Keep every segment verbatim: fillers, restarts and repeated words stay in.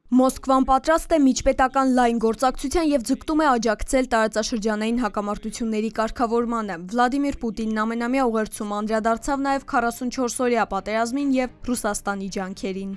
Մոսկվան պատրաստ է միջպետական լայն գործակցության և ձգտում է աջակցել տարածաշրջանային հակամարտությունների կարգավորմանը։ Վլադիմիր Պուտինն ամենամյա ուղերձում անդրադարձավ նաև քառասունչորս-օրյա պատերազմին և Ռուսաստանի ջանքերին։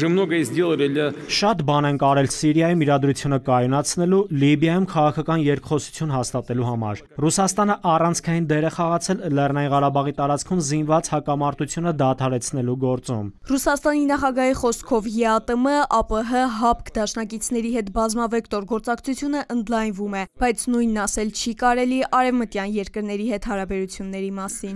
Շատ բան ենք արել Սիրիայում իրադրությունը կայունացնելու, Լիբիայում քաղաքական երկխոսություն հաստատելու համար։ Ռուսաստանը առանցքային դեր է խաղացել Լեռնային Ղարաբաղի տարածքում զինված հակամարտությունը դադարեցնելու գործում։ Ռուսաստանի նախագահի խոսքով ԵԱՏՄ, ԱՊՀ, ՀԱՊԿ դաշնակիցների հետ բազմավեկտոր գործակցությունը ընդլայնվում է, բայց նույնն ասել չի կարելի արևմտյան երկրների հետ հարաբերությունների մասին։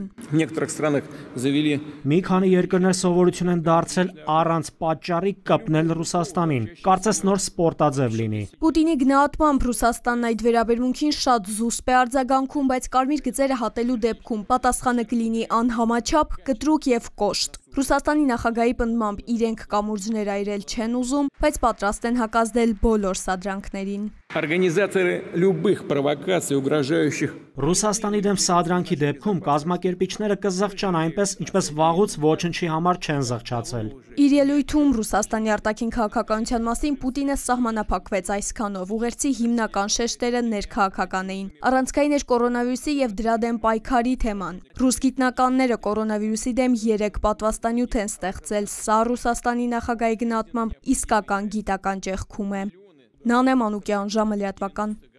Մի քանի երկրներ սովորություն են դարձել առանց պատճառի կպնել Ռուսաստանին, կարծես նոր սպորտաձև լինի։ Պուտինի գնահատմամբ Ռուսաստանն այդ վերաբերմունքին շատ զուսպ է արձագանքում, բայց կարմիր գծերը հատելու դեպքում պատասխանը կլինի անհամաչափ, կտրուկ և կոշտ։ Ռուսաստանի նախագահի պնդմամբ իրենք կամուրջներ այրել չեն ուզում, բայց պատրաստ են հակազդել բոլոր սադրանքներին։ Ռուսաստանի դեմ սադրանքի դեպքում կազմակերպիչները կզղջան այնպես, ինչպես վաղուց ոչնչի համար չեն զղջացել։ Իր ելույթում Ռուսաստանի արտաքին քաղաքականության մասին Պուտինը սահմանափակվեց այսքանով. ուղերձի հիմնական շեշտերը ներքաղաքական էին։ Առանցքային էր կորոնավիրուսի և դրա դեմ պայքարի թեման։ Ռուս գիտնականները կորոնավիրուսի դեմ երեք պատվաստանյութ են ստեղծել, սա Ռուսաստանի նախագահի գնահատմամբ իսկական գիտական ճեղքում է։ Նանե Մանուկյան, ժամը լրատվական։